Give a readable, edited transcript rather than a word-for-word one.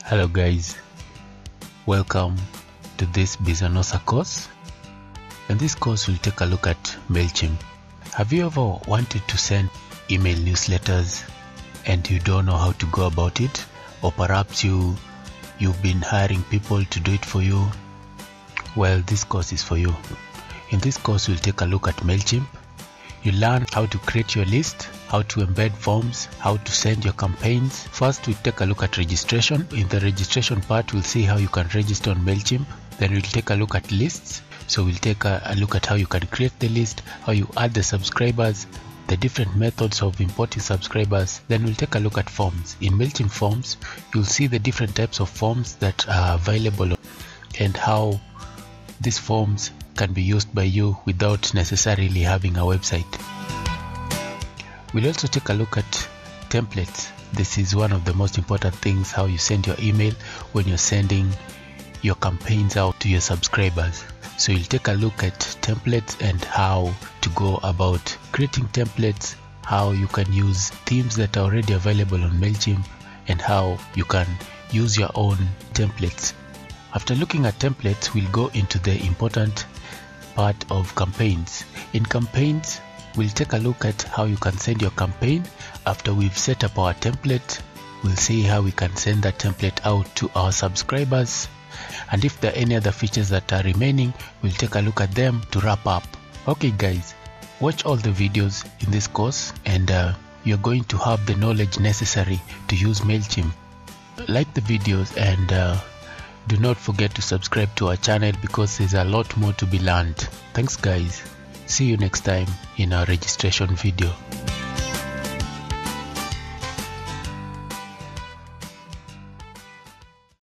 Hello guys, welcome to this Bizanosa course. In this course we'll take a look at MailChimp. Have you ever wanted to send email newsletters and you don't know how to go about it? Or perhaps you've been hiring people to do it for you? Well, this course is for you. In this course we'll take a look at MailChimp. You learn how to create your list, how to embed forms, how to send your campaigns. First, we'll take a look at registration. In the registration part, we'll see how you can register on MailChimp. Then we'll take a look at lists. So we'll take a look at how you can create the list, how you add the subscribers, the different methods of importing subscribers. Then we'll take a look at forms. In MailChimp Forms, you'll see the different types of forms that are available and how these forms can be used by you without necessarily having a website. We'll also take a look at templates. This is one of the most important things, how you send your email when you're sending your campaigns out to your subscribers. So you'll take a look at templates and how to go about creating templates, how you can use themes that are already available on MailChimp, and how you can use your own templates. After looking at templates, we'll go into the important part of campaigns. In campaigns, we'll take a look at how you can send your campaign. After we've set up our template, we'll see how we can send that template out to our subscribers. And if there are any other features that are remaining, we'll take a look at them to wrap up. Okay guys, watch all the videos in this course and you're going to have the knowledge necessary to use MailChimp. Like the videos and do not forget to subscribe to our channel because there's a lot more to be learned. Thanks guys. See you next time in our registration video.